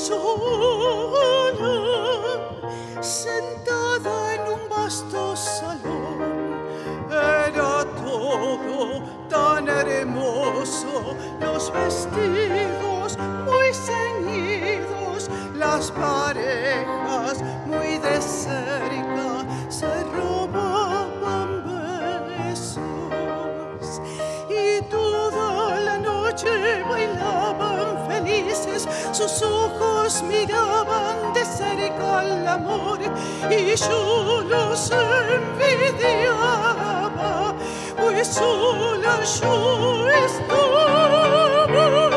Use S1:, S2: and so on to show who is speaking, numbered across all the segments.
S1: sola, sentada en un vasto salón. Era todo tan hermoso, los vestidos muy ceñidos, las parejas muy de cerca se robaban besos y toda la noche bailaban felices, sus ojos miraban de cerca al amor y yo los envidiaba, pues sola yo estaba.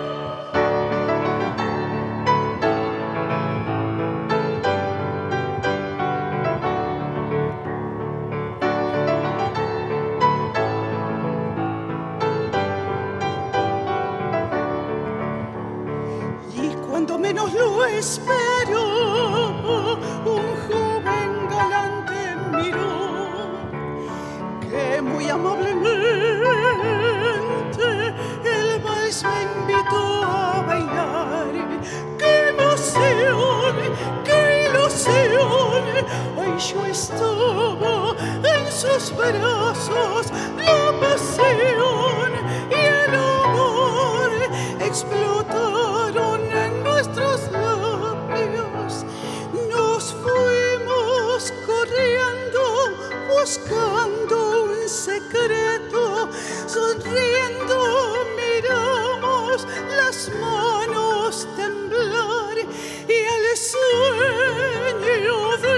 S1: Cuando menos lo espero, un joven galante miró, que muy amablemente el vals me invitó a bailar. ¡Qué emoción! ¡Qué ilusión! Hoy yo estaba en sus brazos, la pasión y el amor explotaron en nuestros labios. Nos fuimos corriendo, buscando un secreto, sonriendo miramos las manos temblar y el sueño de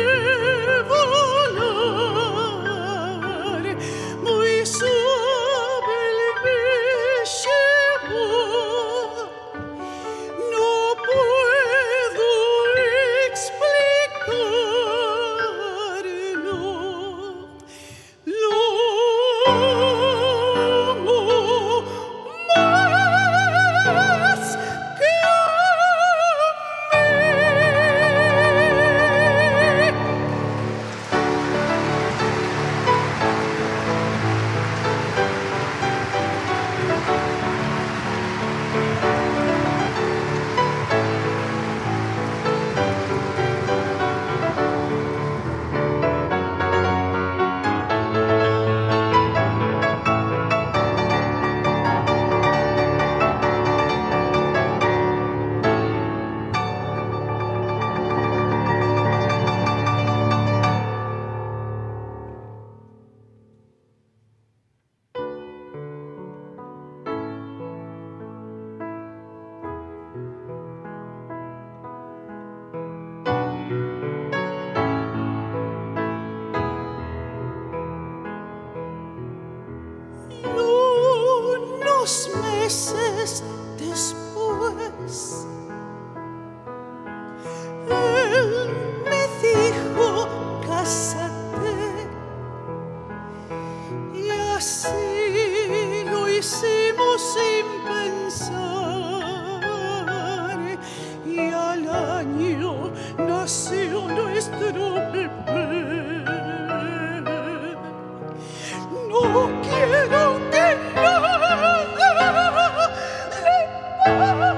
S1: volar muy suave me llevó. No puedo explicarlo, lo amo más que a mí. Unos meses después, él me dijo, cásate, y así lo hicimos sin pensar, y al año nació nuestro bebé. No quiero que nada le pase.